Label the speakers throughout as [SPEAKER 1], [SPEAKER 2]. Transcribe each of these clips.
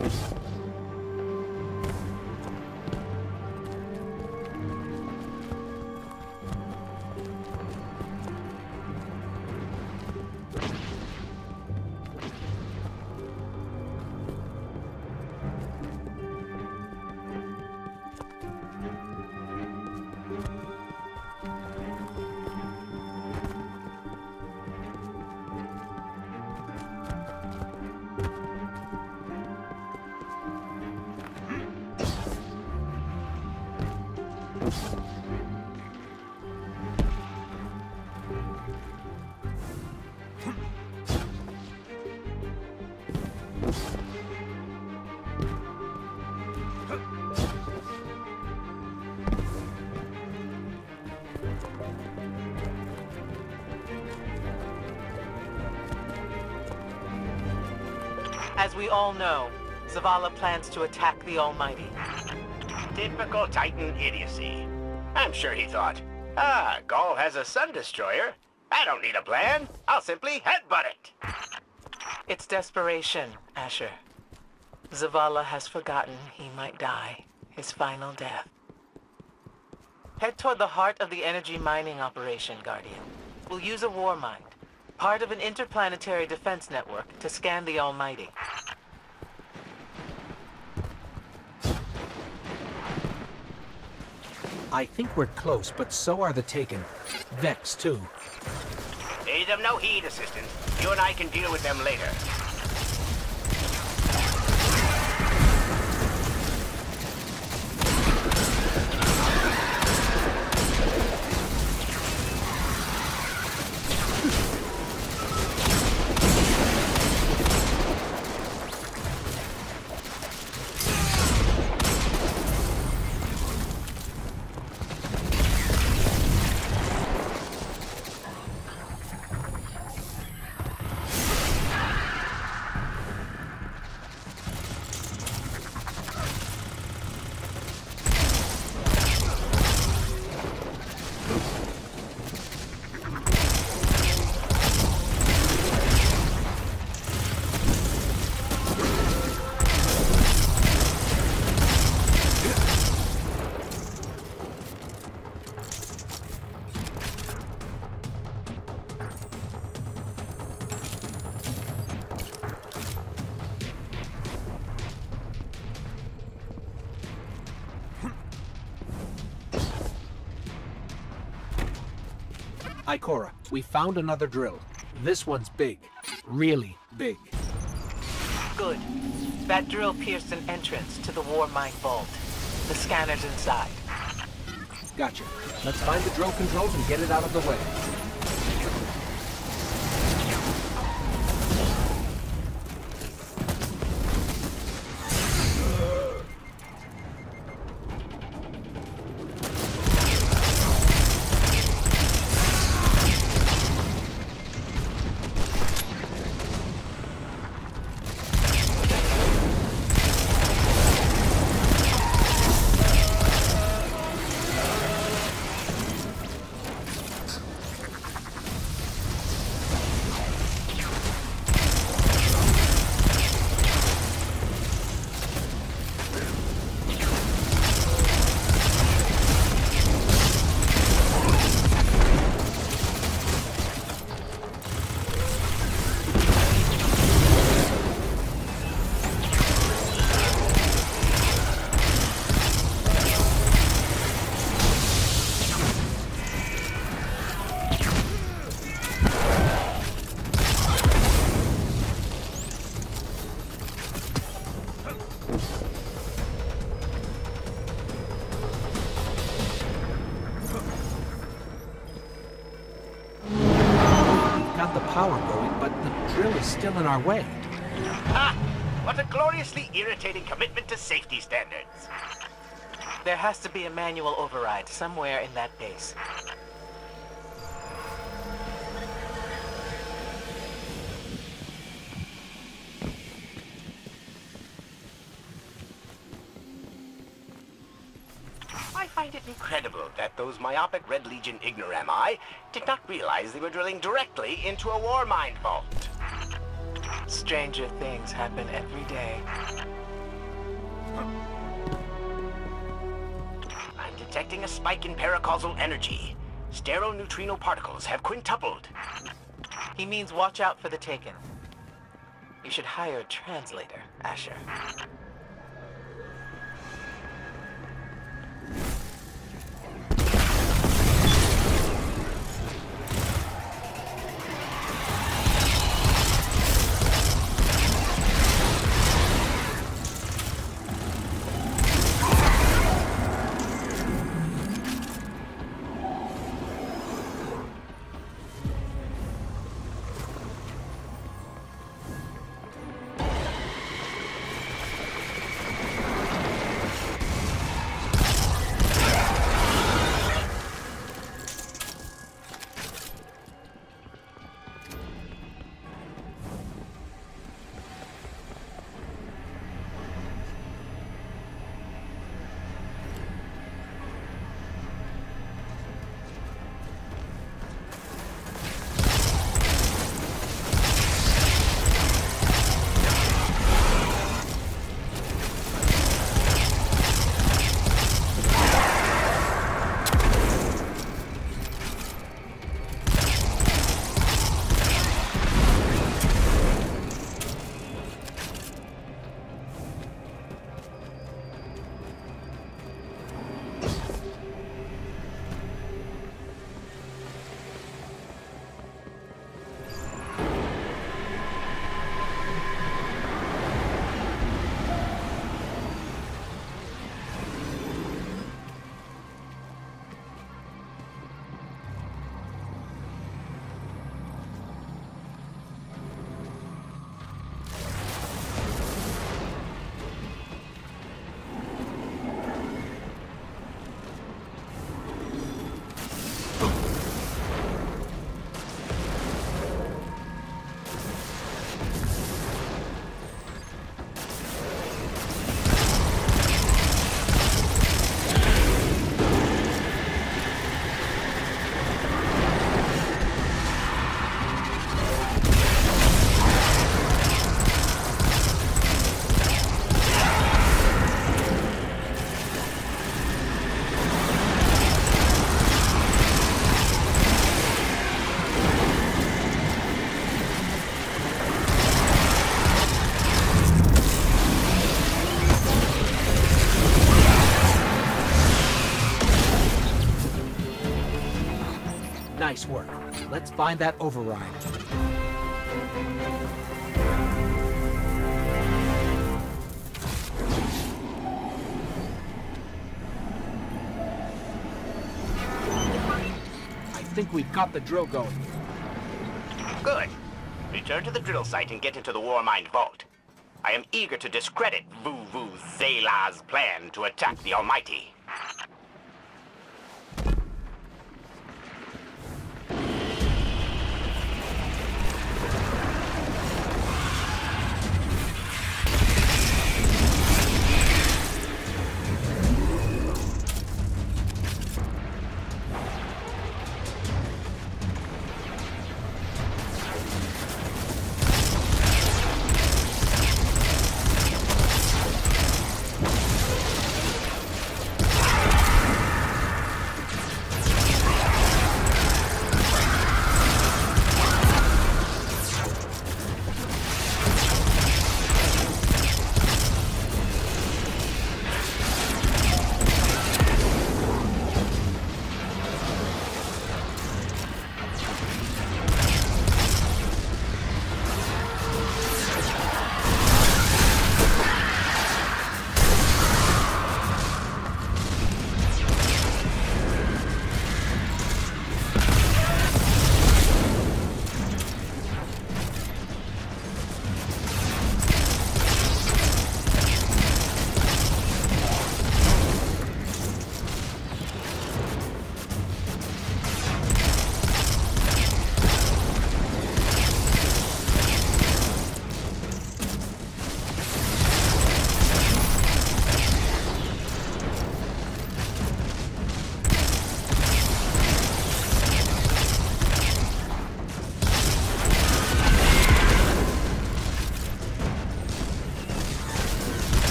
[SPEAKER 1] As we all know, Zavala plans to attack the Almighty.
[SPEAKER 2] Typical Titan idiocy. I'm sure he thought, Ghaul has a sun destroyer. I don't need a plan. I'll simply headbutt it.
[SPEAKER 1] It's desperation, Asher. Zavala has forgotten he might die, his final death. Head toward the heart of the energy mining operation, Guardian. We'll use a war mind, part of an interplanetary defense network, to scan the Almighty.
[SPEAKER 3] I think we're close, but so are the Taken. Vex, too.
[SPEAKER 2] Pay them no heed, Assistant. You and I can deal with them later.
[SPEAKER 3] Ikora, we found another drill. This one's big. Really big.
[SPEAKER 1] Good. That drill pierced an entrance to the war mine vault. The scanner's inside.
[SPEAKER 3] Gotcha. Let's find the drill controls and get it out of the way. Power going, but the drill is still in our way.
[SPEAKER 2] Ha! What a gloriously irritating commitment to safety standards.
[SPEAKER 1] There has to be a manual override somewhere in that base.
[SPEAKER 2] I find it incredible that those myopic Red Legion ignorami did not realize they were drilling directly into a war mine vault.
[SPEAKER 1] Stranger things happen every day.
[SPEAKER 2] I'm detecting a spike in paracausal energy. Stereoneutrino particles have quintupled.
[SPEAKER 1] He means watch out for the Taken. You should hire a translator, Asher.
[SPEAKER 3] Nice work. Let's find that override. I think we've got the drill going.
[SPEAKER 2] Good. Return to the drill site and get into the Warmind vault. I am eager to discredit Vuvu Zela's plan to attack the Almighty.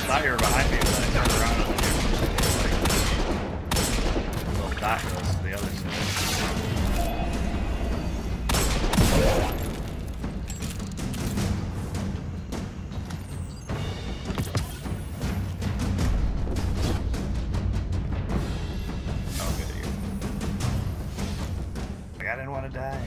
[SPEAKER 4] thought you were behind me, but I turned around and then your little dot goes to the other side. Oh, good. Like, I didn't want to die.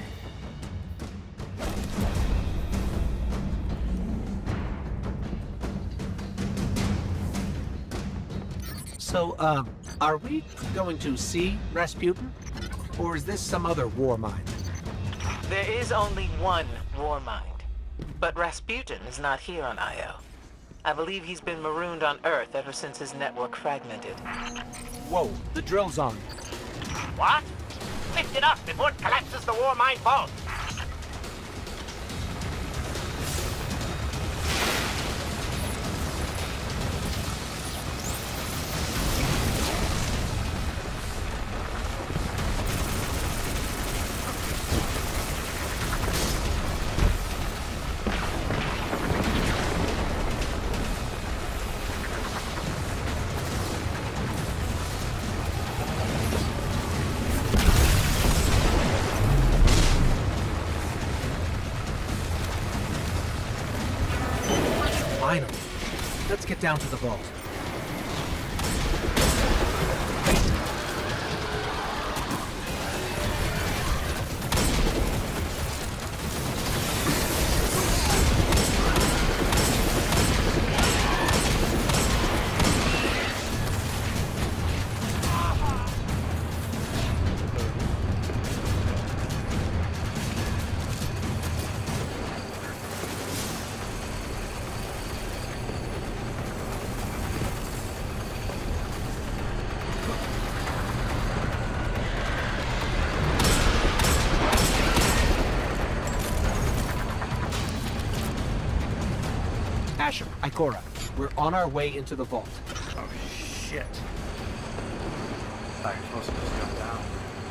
[SPEAKER 3] So, are we going to see Rasputin? Or is this some other war mind?
[SPEAKER 1] There is only one war mind. But Rasputin is not here on Io. I believe he's been marooned on Earth ever since his network fragmented.
[SPEAKER 3] Whoa, the drill's on.
[SPEAKER 2] What? Lift it up before it collapses the war mine vault.
[SPEAKER 3] Finally. Let's get down to the vault. Asher, Ikora, we're on our way into the vault.
[SPEAKER 4] Oh, shit. I thought you were supposed to just jump down.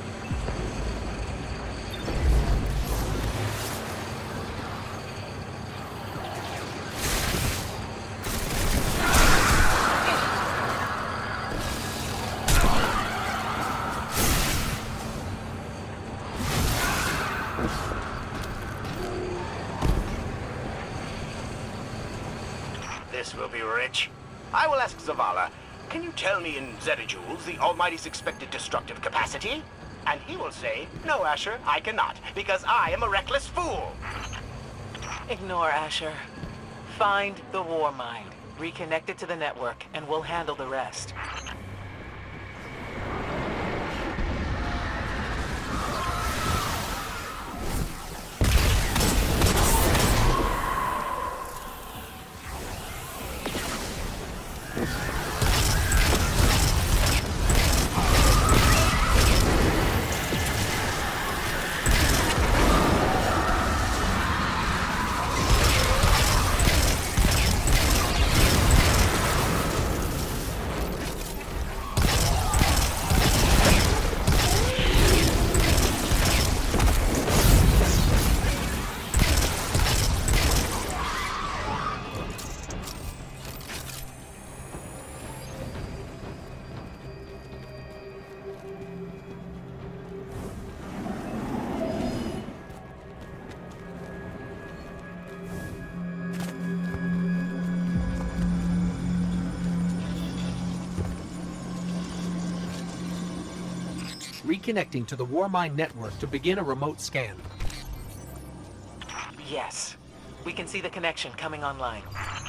[SPEAKER 2] This will be rich. I will ask Zavala, can you tell me in zetajoules the Almighty's expected destructive capacity? And he will say, no, Asher, I cannot, because I am a reckless fool.
[SPEAKER 1] Ignore Asher. Find the war mind, reconnect it to the network, and we'll handle the rest.
[SPEAKER 3] Reconnecting to the Warmind network to begin a remote scan.
[SPEAKER 1] Yes. We can see the connection coming online.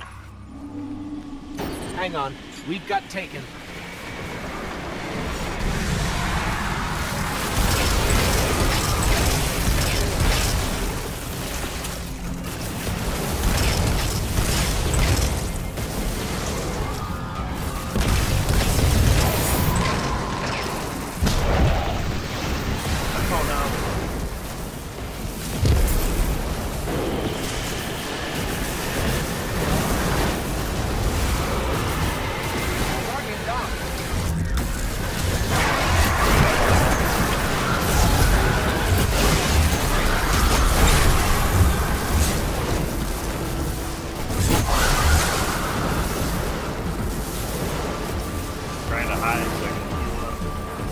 [SPEAKER 3] Hang on, we've got taken.
[SPEAKER 4] hide so I can heal up.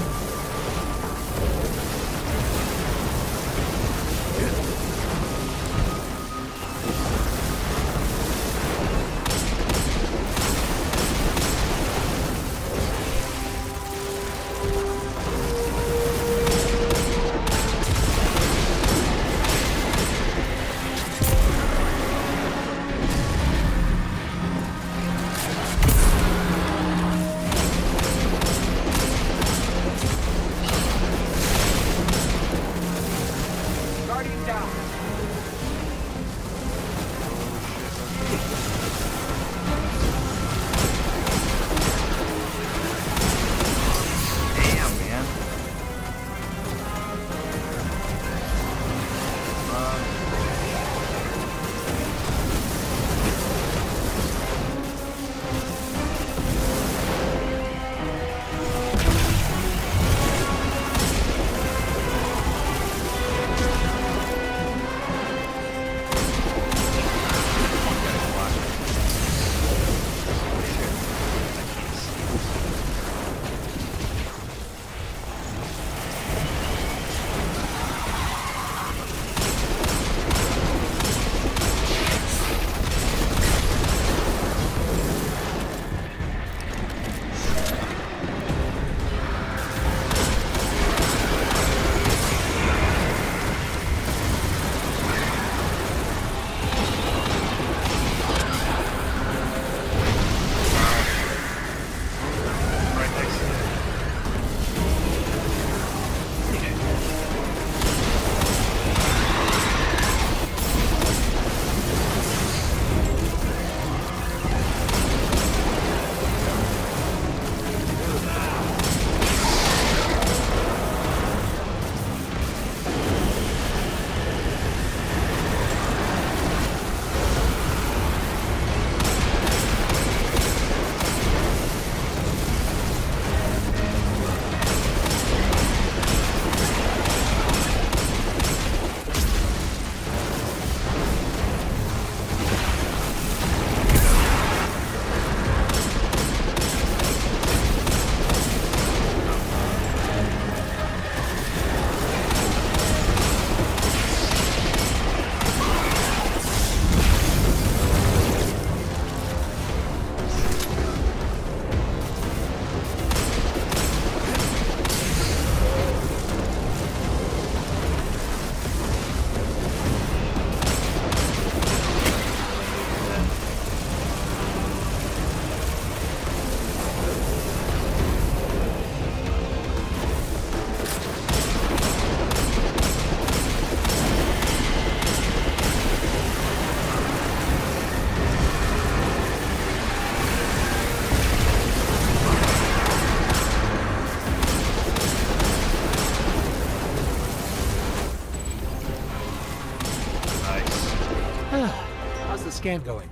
[SPEAKER 3] Scan going?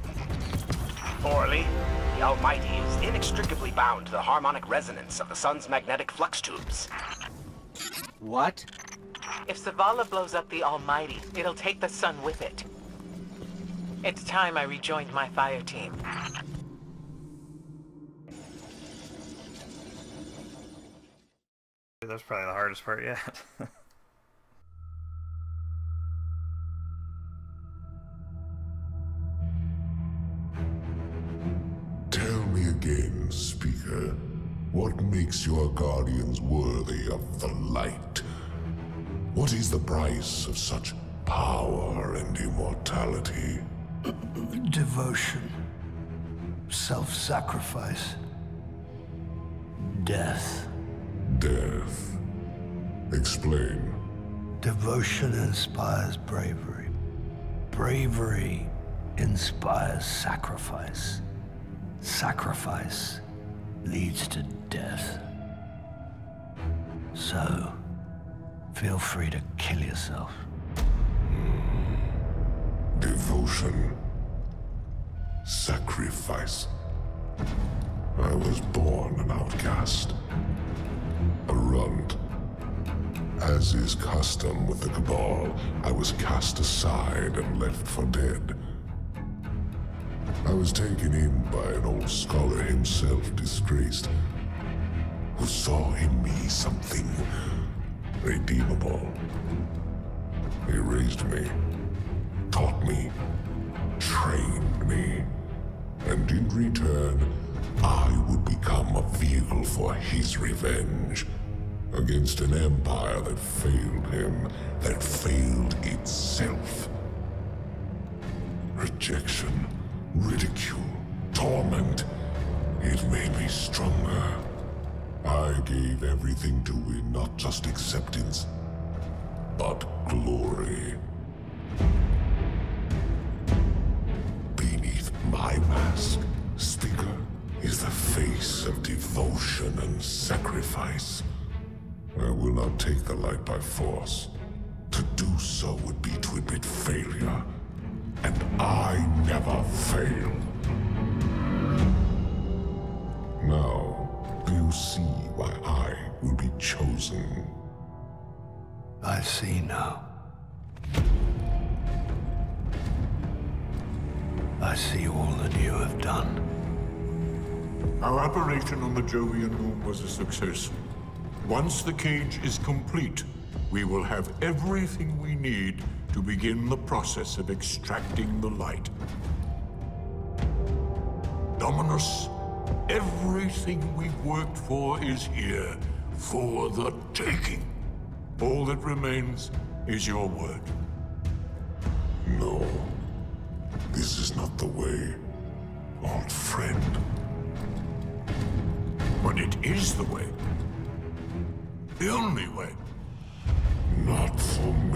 [SPEAKER 2] Poorly. The Almighty is inextricably bound to the harmonic resonance of the sun's magnetic flux tubes.
[SPEAKER 3] What?
[SPEAKER 1] If Zavala blows up the Almighty, it'll take the sun with it. It's time I rejoined my fire team.
[SPEAKER 4] That's probably the hardest part yet.
[SPEAKER 5] Tell me again, Speaker, what makes your guardians worthy of the light? What is the price of such power and immortality?
[SPEAKER 6] Devotion. Self-sacrifice. Death.
[SPEAKER 5] Death. Explain.
[SPEAKER 6] Devotion inspires bravery. Bravery inspires sacrifice. Sacrifice leads to death. So, feel free to kill yourself.
[SPEAKER 5] Devotion. Sacrifice. I was born an outcast. A runt. As is custom with the Cabal, I was cast aside and left for dead. I was taken in by an old scholar himself, disgraced. who saw in me something redeemable. He raised me, taught me, trained me, and in return, I would become a vehicle for his revenge against an empire that failed him, that failed itself. Rejection, ridicule, torment. It made me stronger. I gave everything to win not just acceptance, but glory. Beneath my mask, Speaker, is the face of devotion and sacrifice. I will not take the light by force. To do so would be to admit failure. And I never fail. Now, do you see why I will be chosen?
[SPEAKER 6] I see now. I see all that you have done.
[SPEAKER 7] Our operation on the Jovian moon was a success. Once the cage is complete, we will have everything we need to begin the process of extracting the light. Dominus, everything we've worked for is here, for the taking. All that remains is your word.
[SPEAKER 5] No. This is not the way, old friend.
[SPEAKER 7] But it is the way. The only way.
[SPEAKER 5] Not for